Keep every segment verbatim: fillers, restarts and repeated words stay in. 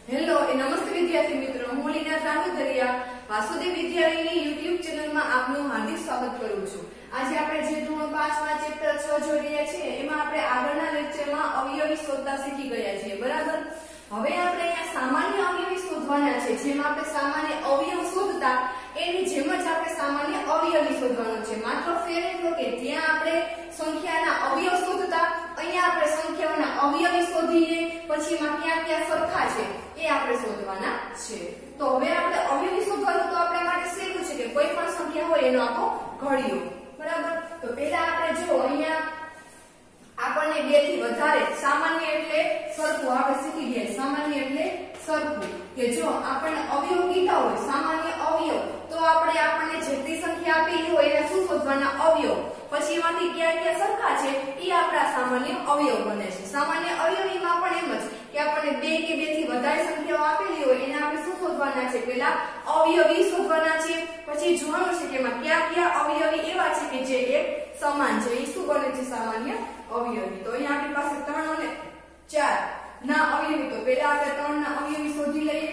Hello એ નમસ્તે વિદ્યાર્થી મિત્રો, હું લીના સાનુધરિયા વાસુદેવ વિદ્યાલયની યુટ્યુબ ચેનલમાં આપનું હાર્દિક સ્વાગત કરું છું। આજે આપણે જે ધોરણ પાંચ માં ચેપ્ટર છ જોઈ રહ્યા છીએ એમાં આપણે આગળના લેક્ચરમાં અવયવી શોધતા શીખી ગયા છીએ, બરાબર। હવે આપણે અહીંયા સામાન્ય અવયવી શોધવાના છે। જેમ આપણે સામાન્ય અવયવ શોધતા એની જેમ જ આપણે સામાન્ય અવયવી શોધવાનો છે। માત્ર ફેર એટલો કે ત્યાં આપણે સંખ્યાના અવયવ શોધતા અહીંયા આપણે સંખ્યાઓના અવયવી શોધીએ, પછી માં ક્યાં ક્યાં સરખા છે એ આપણે શોધવાના છે। તો હવે આપણે અવયવી શોધવાનું તો આપણે માટે સહેલું છે કે કોઈ પણ સંખ્યા હોય એનો આખો ઘડિયો, બરાબર। તો પહેલા આપણે જો અહીંયા આપણને બે થી વધારે સામાન્ય એટલે સરખું આપણે શીખી ગયા। સામાન્ય એટલે સરખું કે જો આપણને અવયવ કીધા હોય સામાન્ય અવયવ તો આપણે આપણને જેટલી સંખ્યા આપેલી હોય એના શું શોધવાના અવયવ, પછી એમાંથી ક્યાં ક્યાં સરખા છે એ આપણા સામાન્ય અવયવ બને છે। સામાન્ય અવયવીમાં પણ એમ જ કે આપણને બે કે બે થી વધારે સંખ્યાઓ આપેલી હોય એને આપણે શું શોધવાના છે, પહેલા અવયવી શોધવાના છે। પછી જોવાનું છે કે એમાં કયા કયા અવયવી એવા છે કે જે એક સમાન છે, એ શું બને છે સામાન્ય અવયવી। તો અહીંયા આપણી પાસે ત્રણ અને ચાર ના અવયવી, તો પહેલા આપણે ત્રણ ના અવયવી શોધી લઈએ।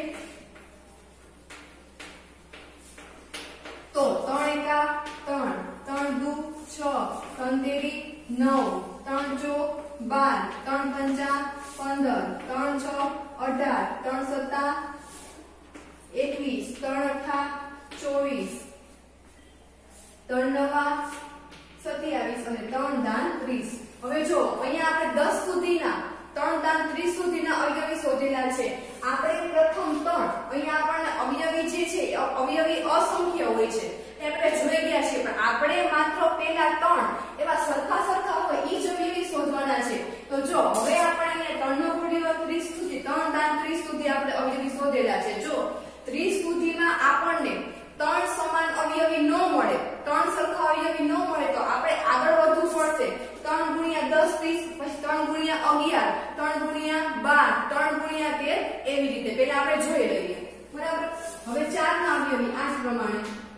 તો ત્રણ એકા ત્રણ, ત્રણ દુ છ, ત્રણ તેરી નવ, ત્રણ ચોક બાર, ત્રણ પંચા પંદર, ત્રણ છ અઢાર, ત્રણ સત્તા એકવીસ, ત્રણ અઠા ચોવીસ, ત્રણ નવા સત્યાવીસ અને ત્રણ દાન ત્રીસ। હવે જો અહીંયા આપણે દસ સુધીના ત્રણ દાન ત્રીસ સુધીના અવયવી શોધેલા છે। આપણે પ્રથમ ત્રણ અહીંયા આપણને અવયવી જે છે અવયવી અસંખ્ય હોય છે એ આપણે જોઈ ગયા છે, પણ આપણે માત્ર પહેલા ત્રણ એવા સરખા સરખા હોય એ જ અવયવી શોધવાના છે। તો જો હવે આપણે અહીંયા ત્રણ નો ઘડિયો ત્રીસ સુધી ત્રણ દાન ત્રીસ સુધી આપણે અવયવી શોધેલા છે। જો ત્રીસ સુધીમાં આપણને ત્રણ સમાન અવયવી ન મળે, ત્રણ સરખા અવયવી ન મળે તો આપણે આગળ વધવું પડશે। ત્રણ ગુણ્યા દસ ત્રીસ, પછી ત્રણ ગુણ્યા અગિયાર, ત્રણ ગુણ્યા બાર, ત્રણ ગુણ્યા તેર, એવી રીતે પહેલા આપણે જોઈ લઈએ, બરાબર। હવે ચાર ના અવયવી આ જ પ્રમાણે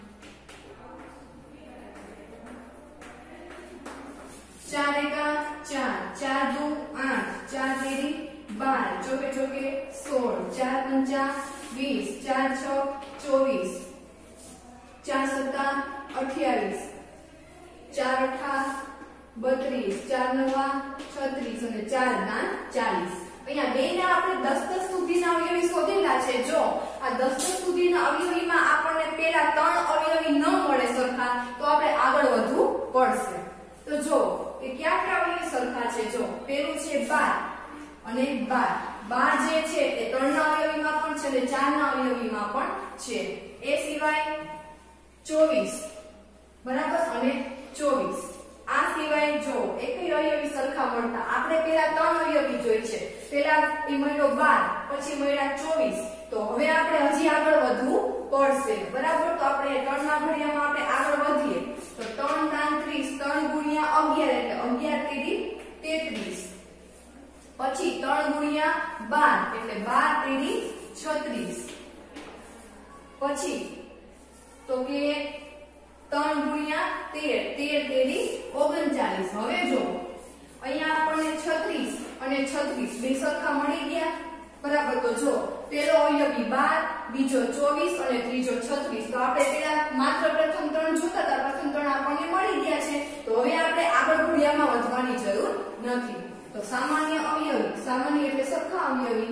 ચાર એકા ચાર, ચાર દુ આઠ, ચાર તેરી બાર, ચોકે ચોકે સોળ, ચાર પંચા વીસ, ચાર છ ચોવીસ, ચાર સત્તા અઠ્યાવીસ, ચાર અઠા બત્રીસ, ચાર નવા છત્રીસ અને ચાર દાન ચાલીસ। અહીંયા બે ના આપણે દસ દસ સુધીના અવયવી શોધેલા છે। જો આ દસ દસ સુધીના અવયવીમાં આપણને પહેલા ત્રણ અવયવી ન મળે સરખા તો આપણે આગળ વધવું પડશે। તો જો કે કયા કયા અવયવી સરખા છે, જો પહેલું છે બાર અને બાર, બાર જે છે એ ત્રણ ના અવયવીમાં પણ છે અને ચાર ના અવયવીમાં પણ છે। એ સિવાય ચોવીસ, બરાબર, અને ચોવીસ। આ સિવાય જો એકય અવયવી સરખા મળતા આપણે પહેલા ત્રણ અવયવી જોઈ છે, પહેલા એ મળ્યો બાર, પછી મળ્યા ચોવીસ, તો હવે આપણે હજી આગળ વધવું પડશે, બરાબર। તો આપણે ત્રણ ના ઘડિયામાં આપણે આગળ વધીએ તો ત્રણ દાન ત્રીસ, ત્રણ ગુણ્યા અગિયાર એટલે અગિયાર તેરી તેત્રીસ, પછી ત્રણ ગુણ્યા બાર એટલે બાર તેરી છત્રીસ, પછી તો કે ત્રણ ગુણ્યા તેર, તેર તેરી ઓગણચાલીસ। હવે જો અહીંયા આપણને છત્રીસ અને છત્રીસ બે સરખા મળી ગયા, બરાબર। તો જો પેલો અવયવી બાર, બીજો ચોવીસ અને ત્રીજો છત્રીસ, તો આપણે પેલા માત્ર પ્રથમ ત્રણ જોતા હતા, પ્રથમ ત્રણ આપણને મળી ગયા છે, તો હવે આપણે આગળ ઘડિયામાં વધવાની જરૂર નથી। તો સામાન્ય અવયવી, સામાન્ય એટલે સરખા અવયવી,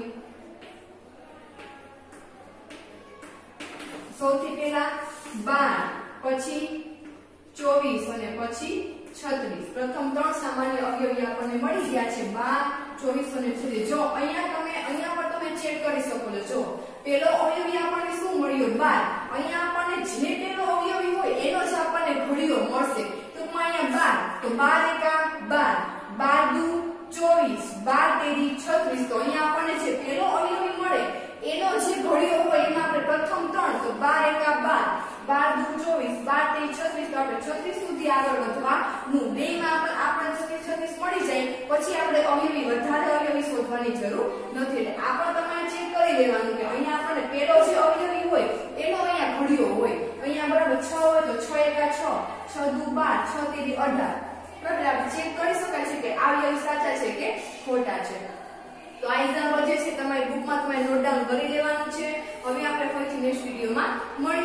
સૌથી પહેલા બાર, પછી ચોવીસ અને પછી છત્રીસ, પ્રથમ ત્રણ સામાન્ય અવયવી આપણને મળી ગયા છે, બાર, ચોવીસ અને છત્રીસ। જો અહીંયા તમે અહીંયા પર તમે ચેક કરી શકો છો, જો પેલો અવયવી આપણને શું મળ્યો બાર, અહીંયા આપણને જે પેલો અવયવી હોય એનો જ આપણને ઘડિયો મળશે। ટૂંકમાં અહીંયા બાર, તો બાર એકા બાર, બાર દુ ચોવીસ, બાર તેરી છત્રીસ, તો અહીંયા આપણને જે પેલો અવયવી મળે એનો જે ઘડિયો હોય એમાં આપણે પ્રથમ ત્રણ, તો બાર એકા બાર, બાર દુ ચોવીસ, બાર તેરી છત્રીસ, તો આપણે છત્રીસ સુધી આગળ વધવાનું, બે માં આપણને છત્રીસ છત્રીસ મળી જાય, પછી આપણે અવયવી વધારે અવયવી શોધવાની જરૂર નથી। એટલે આ પણ તમારે ચેક કરી લેવાનું કે અહીંયા આપણને પેલો જે અવયવી હોય એનો અહીંયા ઘડિયો હોય, અહીંયા બરાબર છ હોય તો છ એકા છ, છ દુ બાર, છ તેરી અઢાર, બરાબર। આપણે ચેક કરી શકાય છે કે આ અવયવી સાચા છે કે ખોટા છે। તો આ એક્ઝામ્પલ જે છે તમારી બુકમાં તમારે નોટ ડાઉન કરી લેવાનું છે. હવે આપણે ફરીથી નેક્સ્ટ વિડીયોમાં મળીશું.